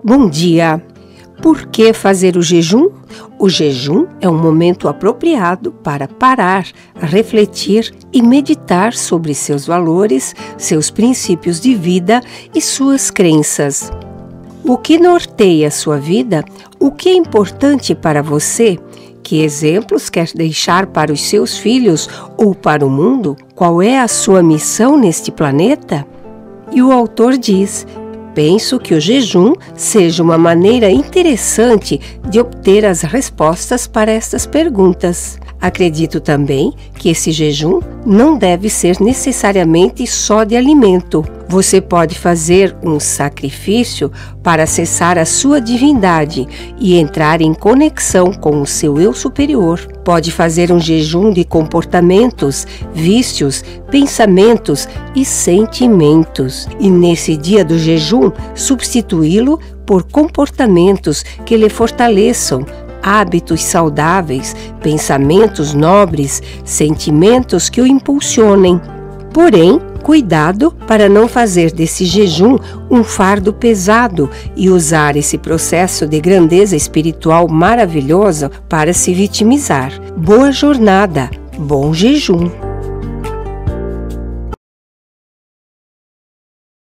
Bom dia! Por que fazer o jejum? O jejum é um momento apropriado para parar, refletir e meditar sobre seus valores, seus princípios de vida e suas crenças. O que norteia sua vida? O que é importante para você? Que exemplos quer deixar para os seus filhos ou para o mundo? Qual é a sua missão neste planeta? E o autor diz: penso que o jejum seja uma maneira interessante de obter as respostas para estas perguntas. Acredito também que esse jejum não deve ser necessariamente só de alimento. Você pode fazer um sacrifício para acessar a sua divindade e entrar em conexão com o seu eu superior. Pode fazer um jejum de comportamentos, vícios, pensamentos e sentimentos. E nesse dia do jejum, substituí-lo por comportamentos que lhe fortaleçam, hábitos saudáveis, pensamentos nobres, sentimentos que o impulsionem. Porém, cuidado para não fazer desse jejum um fardo pesado e usar esse processo de grandeza espiritual maravilhosa para se vitimizar. Boa jornada, bom jejum!